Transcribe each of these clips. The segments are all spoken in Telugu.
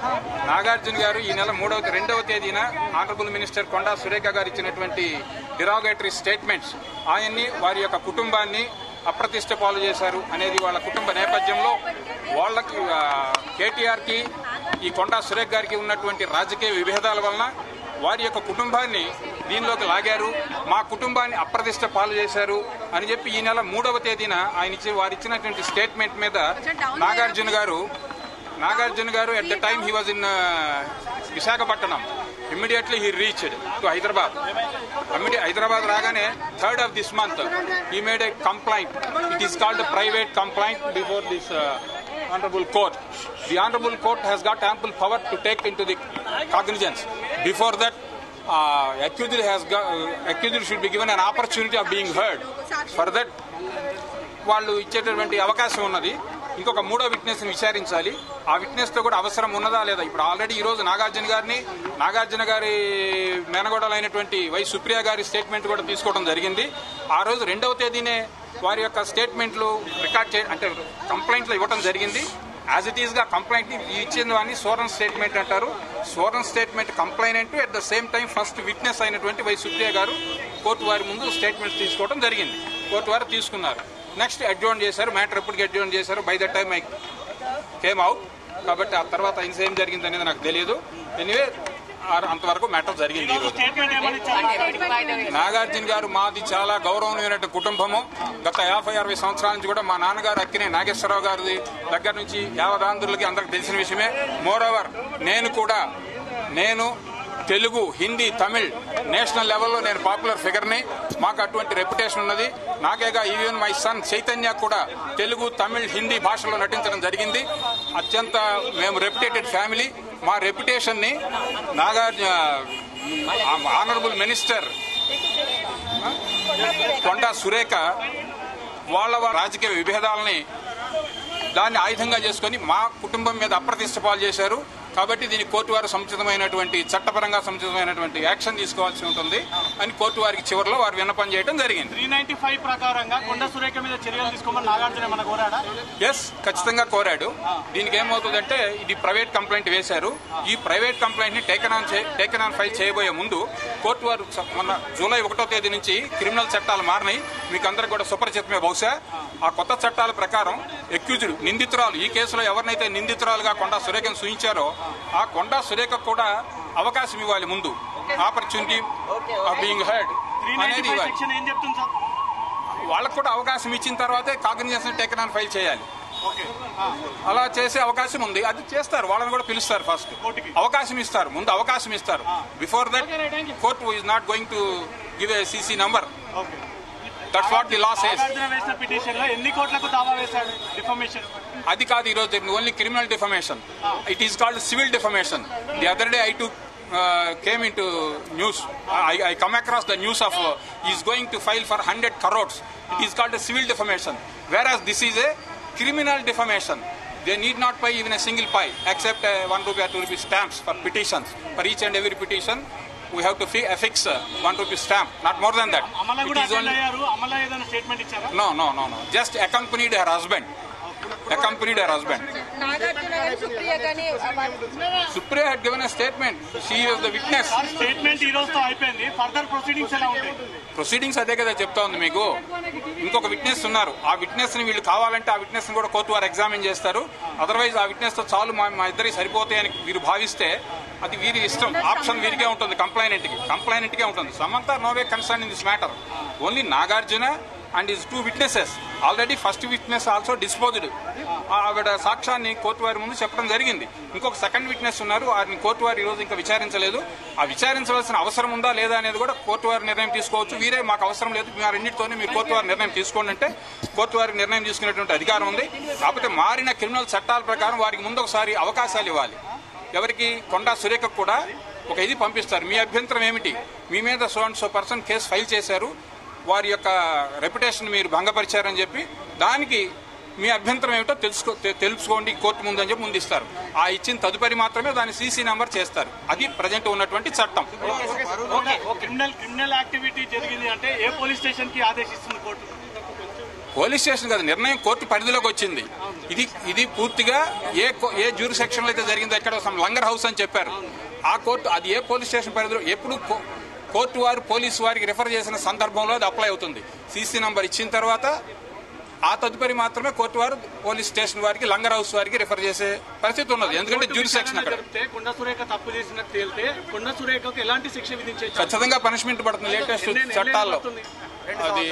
నాగార్జున గారు ఈ నెల 2వ తేదీన ఆనరబుల్ మినిస్టర్ కొండా సురేఖ గారు ఇచ్చినటువంటి డిరాగేటరీ స్టేట్మెంట్స్ ఆయన్ని వారి యొక్క కుటుంబాన్ని అప్రతిష్ట పాలు చేశారు అనేది వాళ్ళ కుటుంబ నేపథ్యంలో వాళ్ళకి కేటీఆర్కి ఈ కొండా సురేఖ గారికి ఉన్నటువంటి రాజకీయ విభేదాల వలన వారి యొక్క కుటుంబాన్ని దీనిలోకి లాగారు, మా కుటుంబాన్ని అప్రతిష్ట పాలు చేశారు అని చెప్పి ఈ నెల 3వ తేదీన వారు ఇచ్చినటువంటి స్టేట్మెంట్ మీద నాగార్జున గారు at the time he was in Visakhapatnam. Immediately he reached to Hyderabad రాగానే 3rd of this month he made a complaint. It is called a private complaint before this honorable court. The honorable court has got ample power to take into the cognizance. Before that accused should be given an opportunity of being heard. For that వాళ్ళు ఇచ్చేటటువంటి అవకాశం ఉన్నది. ఇంకొక 3వ విట్నెస్ ని విచారించాలి. ఆ విట్నెస్ తో కూడా అవసరం ఉన్నదా లేదా. ఇప్పుడు ఆల్రెడీ ఈ రోజు నాగార్జున గారి మేనగోడలైనటువంటి వై సుప్రియ గారి స్టేట్మెంట్ కూడా తీసుకోవడం జరిగింది. ఆ రోజు 2వ తేదీనే వారి యొక్క స్టేట్మెంట్లు రికార్డ్ అంటే కంప్లైంట్లు ఇవ్వడం జరిగింది. యాజ్ ఇట్ ఈస్ గా కంప్లైంట్ ఇచ్చిన వాడిని సోరన్ స్టేట్మెంట్ అంటారు. Sworn statement complainant at the same time first witness అయినటువంటి వై సుప్రియ గారు కోర్టు వారి ముందు స్టేట్మెంట్స్ తీసుకోవడం జరిగింది. కోర్టు వారు తీసుకున్నారు. నెక్స్ట్ అడ్జోర్న్ చేశారు. మ్యాటర్ ఎప్పటికి అడ్జోర్న్ చేశారు. By the time I came out. కాబట్టి ఆ తర్వాత ఏం జరిగింది అనేది నాకు తెలియదు. ఎనీవే అంతవరకు మ్యాటర్ జరిగింది. నాగార్జున గారు మాది చాలా గౌరవనీయమైన కుటుంబము. గత 50-60 సంవత్సరాల నుంచి కూడా మా నాన్నగారు అక్కినే నాగేశ్వరరావు గారి దగ్గర నుంచి యావదాంధ్రులకి అందరికి తెలిసిన విషయమే. మోరోవర్ నేను తెలుగు, హిందీ, తమిళ్ నేషనల్ లెవెల్లో నేను పాపులర్ ఫిగర్ని. మాకు అటువంటి రెప్యుటేషన్ ఉన్నది. నాకేగా ఈవెన్ మై సన్ చైతన్య కూడా తెలుగు, తమిళ్, హిందీ భాషలో నటించడం జరిగింది. అత్యంత మేము రెప్యుటేటెడ్ ఫ్యామిలీ. మా రెప్యుటేషన్ ని ఆనరబుల్ మినిస్టర్ కొండా సురేఖ వాళ్ళ రాజకీయ విభేదాలని దాన్ని ఆయుధంగా చేసుకుని మా కుటుంబం మీద అప్రతిష్ట పాలు చేశారు. కాబట్టి దీనికి కోర్టు వారు సముచితమైనటువంటి చట్టపరంగా సముచితమైనటువంటి యాక్షన్ తీసుకోవాల్సి ఉంటుంది అని కోర్టు వారికి చివరిలో వారు విన్నపం చేయడం జరిగింది. 395 ప్రకారంగా కొండా సురేఖ మీద చర్యలు తీసుకోమని నాగార్జున ఏమన్నా కోరాడా? ఎస్, ఖచ్చితంగా కోరాడు. దీనికి ఏమవుతుందంటే ఇది ప్రైవేట్ కంప్లైంట్ వేశారు. ఈ ప్రైవేట్ కంప్లైంట్ ని టేకెన్ ఆన్ ఫైల్ చేయబోయే ముందు కోర్టు వారు మొన్న జూలై 1వ తేదీ నుంచి క్రిమినల్ చట్టాలు మారినాయి. మీకు అందరికి కూడా సుపరిచితమే. బహుశా ఆ కొత్త చట్టాల ప్రకారం అక్యూజ్డ్ నిందితురాలు, ఈ కేసులో ఎవరినైతే నిందితురాలుగా కొండా సురేఖను సూచించారో ఆ కొండా సురేఖ కూడా అవకాశం ఇవ్వాలి. ముందు ఆపర్చునిటీ ఆఫ్ బీయింగ్ హర్డ్ అనేది ఇవ్వాలి. వాళ్ళకు కూడా అవకాశం ఇచ్చిన తర్వాతే కాగ్నిజెన్స్ టేకెన్ ఆన్ ఫైల్ చేయాలి. అలా చేసే అవకాశం ఉంది. అది చేస్తారు. వాళ్ళని కూడా పిలుస్తారు. ఫస్ట్ అవకాశం ఇస్తారు. ముందు అవకాశం ఇస్తారు. Before that court is not going to give a CC number. That's what the law says. అది కాదు ఈరోజు only criminal defamation. It is called civil defamation. The other day I came into news. I come across the news of he is going to file for 100 crores. It is called a civil defamation. Whereas this is a criminal defamation. They need not pay even a single pie except 1 rupee or 2 rupee stamps for petitions. For each and every petition we have to affix 1 rupee stamp, not more than that. It is only no. Just accompanied her husband. Supriya had given a statement. She was the witness. Statement ee roju tho ayipoyindi. Further proceedings ela untayi? Proceedings అదే కదా చెప్తా ఉంది మీకు. ఇంకొక విట్నెస్ ఉన్నారు. ఆ విట్నెస్ ని వీళ్ళు కావాలంటే ఆ విట్నెస్ ని కూడా కోర్టు వారు ఎగ్జామిన్ చేస్తారు. అదర్వైజ్ ఆ విట్నెస్ తో చాలు మా ఇద్దరికి సరిపోతాయని వీరు భావిస్తే అది వీరి ఇష్టం. ఆప్షన్ వీరికే ఉంటుంది. కంప్లైనెంట్ కే ఉంటుంది. Samantha no way concern in this matter. Only Nagarjuna and his 2 witnesses. Already first witness also disposed. ఆవిడ సాక్ష్యాన్ని కోర్టు వారి ముందు చెప్పడం జరిగింది. ఇంకొక సెకండ్ విట్నెస్ ఉన్నారు. వారిని కోర్టు వారు ఈ రోజు ఇంకా విచారించలేదు. ఆ విచారించవలసిన అవసరం ఉందా లేదా అనేది కూడా కోర్టు వారి నిర్ణయం తీసుకోవచ్చు. వీరే మాకు అవసరం లేదు, మీ రెండింటితోనే మీరు కోర్టు వారి నిర్ణయం తీసుకోండి అంటే కోర్టు వారికి నిర్ణయం తీసుకునేటువంటి అధికారం ఉంది. కాకపోతే మారిన క్రిమినల్ చట్టాల ప్రకారం వారికి ముందు ఒకసారి అవకాశాలు ఇవ్వాలి. ఎవరికి? కొండా సురేఖకు కూడా ఒక ఇది పంపిస్తారు. మీ అభ్యంతరం ఏమిటి? మీ మీద so and so person case file చేశారు, వారి యొక్క రెప్యుటేషన్ మీరు భంగపరిచారని చెప్పి దానికి మీ అభ్యంతరం ఏమిటో తెలుసుకోండి కోర్టు ముందు అని చెప్పి ముందు ఇస్తారు. ఆ ఇచ్చిన తదుపరి మాత్రమే దాన్ని సీసీ నంబర్ చేస్తారు. అది ప్రజెంట్ ఉన్నటువంటి చట్టం. క్రిమినల్ యాక్టివిటీ జరిగింది అంటే ఏ పోలీస్ స్టేషన్ కి ఆదేశిస్తుంది కోర్టు? పోలీస్ స్టేషన్ కదా, నిర్ణయం కోర్టు పరిధిలోకి వచ్చింది. ఇది పూర్తిగా ఏ జ్యూరి సెక్షన్లో అయితే జరిగిందో ఎక్కడ లంగర్ హౌస్ అని చెప్పారు. ఆ కోర్టు అది ఏ పోలీస్ స్టేషన్ పరిధిలో ఎప్పుడు కోర్టు వారు పోలీసు వారికి రిఫర్ చేసిన సందర్భంలో అది అప్లై అవుతుంది. సీసీ నంబర్ ఇచ్చిన తర్వాత ఆ తదుపరి మాత్రమే కోర్టు వారు పోలీస్ స్టేషన్ వారికి లంగర్ హౌస్ వారికి రిఫర్ చేసే పరిస్థితి ఉన్నది. ఎందుకంటే జ్యూరి సెక్షన్ అక్కడ కొండ సురేఖ తప్పు చేసినట్టు తేలితే కొండ సురేఖకు ఎలాంటి శిక్ష విధించవచ్చు? ఖచ్చితంగా పనిష్మెంట్ పడుతుంది. లేటెస్ట్ చట్టాల్లో అది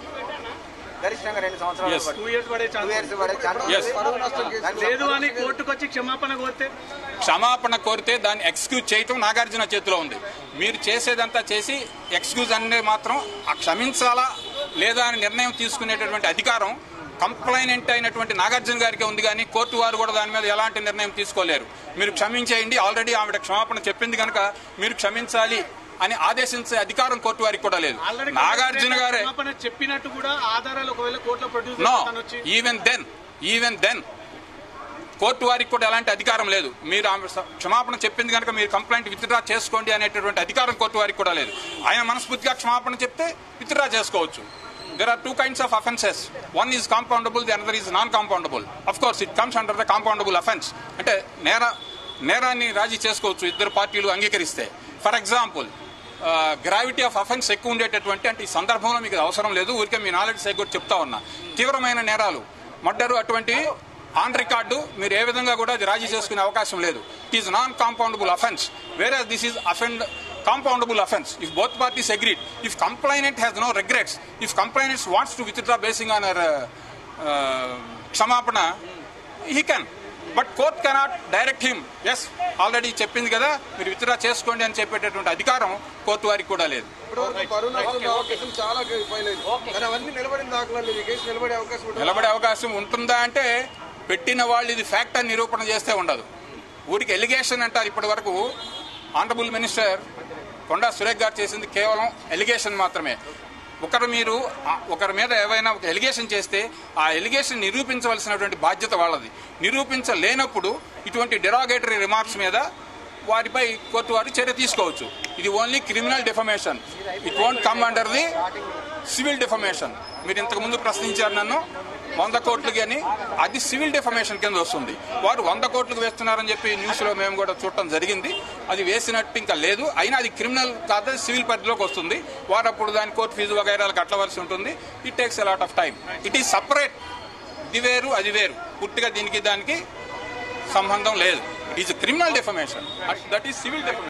లేదు అని కోర్టుకొచ్చి క్షమాపణ కోరితే దాన్ని ఎక్స్క్యూజ్ చేయటం నాగార్జున చేతిలో ఉంది. మీరు చేసేదంతా చేసి ఎక్స్క్యూజ్ అనే మాత్రం క్షమించాలా లేదా అని నిర్ణయం తీసుకునేటటువంటి అధికారం కంప్లైనెంట్ అయినటువంటి నాగార్జున గారికి ఉంది. కానీ కోర్టు వారు కూడా దాని మీద ఎలాంటి నిర్ణయం తీసుకోలేరు. మీరు క్షమించేయండి, ఆల్రెడీ ఆవిడ క్షమాపణ చెప్పింది కనుక మీరు క్షమించాలి అని ఆదేశించే అధికారం కోర్టు వారికి కూడా లేదు. నాగార్జున గారే చెప్పినట్టు కూడా ఆధారాలు ఒకవేళ కోర్టులో produce no even then court వారికి కూడా ఎలాంటి అధికారం లేదు. మీరు ఆమె క్షమాపణ చెప్పింది కనుక మీరు కంప్లైంట్ విత్డ్రా చేసుకోండి అనేటటువంటి అధికారం కోర్టు వారికి కూడా లేదు. ఆయన మనస్ఫూర్తిగా క్షమాపణ చెప్తే విత్డ్రా చేసుకోవచ్చు. There are two kinds of offences. One is compoundable, the other is non-compoundable. Of course, it comes under the compoundable offence. అంటే నేరాన్ని రాజీ చేసుకోవచ్చు ఇద్దరు పార్టీలు అంగీకరిస్తే. For example gravity of offence ఎక్కువ ఉండేటటువంటి అంటే ఈ సందర్భంలో మీకు అవసరం లేదు, ఊరికే మీ నాలెడ్జ్ సైడ్ కూడా చెప్తా ఉన్నా. తీవ్రమైన నేరాలు మర్డరు అటువంటి ఆన్ రికార్డు మీరు ఏ విధంగా కూడా అది రాజీ చేసుకునే అవకాశం లేదు. It is non compoundable offence, వేరే this is compoundable offence if both parties agreed. If complainant has no regrets, if complainant wants to withdraw basing on her క్షమాపణ, he can, but court cannot direct him. Yes, already చెప్పింది కదా మీరు విత్డ్రా చేసుకోండి అని చెప్పేటటువంటి అధికారం కోర్టు వారికి కూడా లేదు. నిలబడే అవకాశం ఉంటుందా అంటే పెట్టిన వాళ్ళు ఇది ఫ్యాక్ట్ అని నిరూపణ చేస్తే ఉండదు. ఊరికి ఎలిగేషన్ అంటారు. ఇప్పటి వరకు ఆనరబుల్ మినిస్టర్ కొండా సురేఖ్ గారు చేసింది కేవలం ఎలిగేషన్ మాత్రమే. ఒకరి మీద ఏవైనా ఒక ఎలిగేషన్ చేస్తే ఆ ఎలిగేషన్ నిరూపించవలసినటువంటి బాధ్యత వాళ్ళది. నిరూపించలేనప్పుడు ఇటువంటి డెరాగేటరీ రిమార్క్స్ మీద వారిపై కోర్టు వారు చర్య తీసుకోవచ్చు. ఇది only criminal defamation, it won't come under the civil defamation. మీరు ఇంతకుముందు ప్రశ్నించారు నన్ను 100 కోట్లకి అని, అది సివిల్ డిఫమేషన్ కింద వస్తుంది. వారు 100 కోట్లకు వేస్తున్నారని చెప్పి న్యూస్లో మేము కూడా చూడటం జరిగింది. అది వేసినట్టు ఇంకా లేదు, అయినా అది క్రిమినల్ కాదు, సివిల్ పరిధిలోకి వస్తుంది. వారు అప్పుడు దాని కోర్టు ఫీజు వగైరాలు కట్టవలసి ఉంటుంది. It takes a lot of time. It is separate. ఇది వేరు అది వేరు, పూర్తిగా దీనికి దానికి సంబంధం లేదు. It is criminal defamation, that is civil defamation.